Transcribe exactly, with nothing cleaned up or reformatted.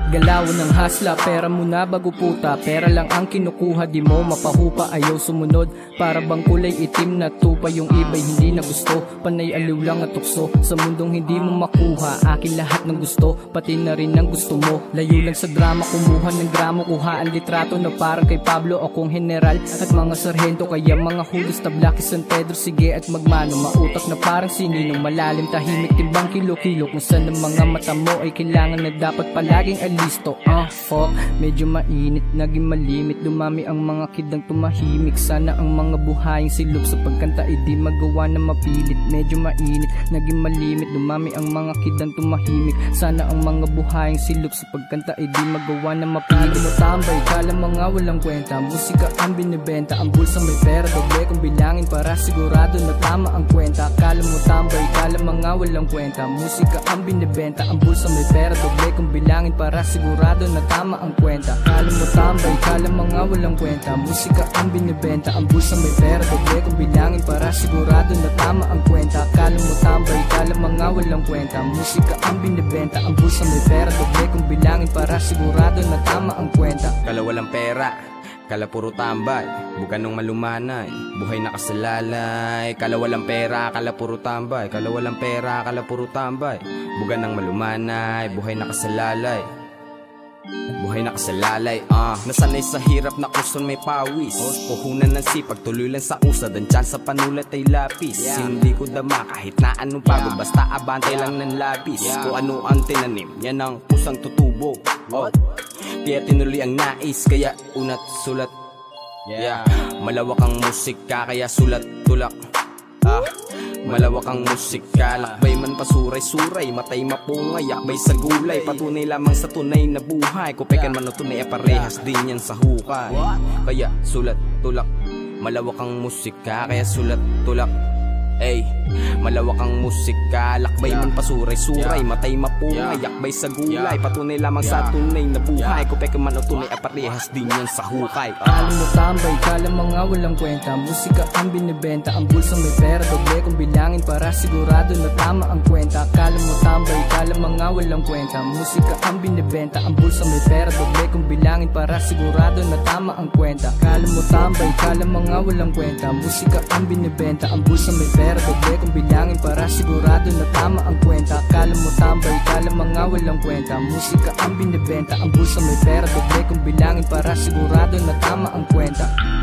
Galawan ng hasla, pera muna bago puta. Pera lang ang kinukuha, di mo mapahupa. Ayaw sumunod, para bang kulay itim na tupa. Yung iba'y hindi na gusto, panay aliw lang at tukso. Sa mundong hindi mo makuha, akin lahat ng gusto, pati na rin ang gusto mo. Layo lang sa drama, kumuha ng gramo. Kuha ang litrato na parang kay Pablo o kung general at mga sarhento. Kaya mga hulos, tablaki, San Pedro, sige at magmano. Mautak na parang sininong malalim, tahimik, timbang kilo-kilo. Kung saan ang mga mata mo ay kailangan na dapat palaging alisto. Ah, uh, fuck, medyo mainit, naging malimit. Dumami ang mga kidang tumahimik. Sana ang mga buhaying silog sa pagkanta ay di magawa na mapilit. Medyo mainit, naging malimit. Dumami ang mga kidang tumahimik. Sana ang mga buhaying silog sa pagkanta ay di magawa na mapilit. Mo tambay, kala mga walang kwenta. Musika ang binibenta, ang bulsa may pera. Doble kong bilangin para sigurado na tama ang kwenta. Kala mo tambay, kala mga walang kwenta. Musika ang binibenta, ang bulsa may pera. Doble kong bilangin para sigurado na tama ang kwenta. Kala mo tambay, kala mga walang kwenta. Musika ang binibenta, ang bulsa may pera. Doble kong bilangin para sigurado na tama ang kwenta. Kala mo tambay, kala mga walang kwenta. Musika ang binibenta, ang bulsa may pera. Doble kong bilangin para sigurado na tama ang kwenta. Kala walang pera, kala puro tambay, bukan nung malumanay, buhay nakasalalay. Kala walang pera, kala puro tambay, kala walang pera, kala puro tambay, bukan nang malumanay, buhay nakasalalay, buhay nakasalalay. Ah, uh. Nasanay sa hirap na kuson may pawis, puhunan ng sipag, tuloy lang sa usad. Ang tiyan sa panulat ay lapis, yeah. Hindi ko dama kahit na anong pagod, yeah. Basta abantay lang ng labis, yeah. Kung ano ang tinanim, yan ang pusang tutubo. Oh. Kaya tinuloy ang nais, kaya unat sulat, yeah. Malawak ang musika, kaya sulat tulak. Ah, malawak ang musika, lakbay man pasuray-suray, matay mapungay, yakbay sa gulay, patunay lamang sa tunay na buhay. Kupekan man o tunay, parehas din yan sa hukay. Kaya sulat tulak, malawak ang musika, kaya sulat tulak. Ey, malawak ang musika, lakbay man pasuray-suray, matay mapungay, yakbay sa gulay, patunay lamang sa tunay na buhay. Kupeke man o tunay, parehas din yan sa hukay. Kala mo tambay, kala mga walang kwenta. Musika ang binibenta, ang bulsa may pera. Doble kong bilangin para sigurado na tama ang kwenta. Kala mo tambay, kala mga walang kwenta. Musika ang binibenta, ang bulsa may pera. Doble kong bilangin para sigurado na tama ang kwenta. Kala mo tambay, kala mga walang kwenta. Musika ang binibenta, ang bulsa may pera. Doble kong bilangin para sigurado na tama ang kwenta. Kala mo tambay, kala mga walang kwenta. Musika ang binibenta, ang bulsa may pera. Doble kong bilangin para sigurado na tama ang kwenta.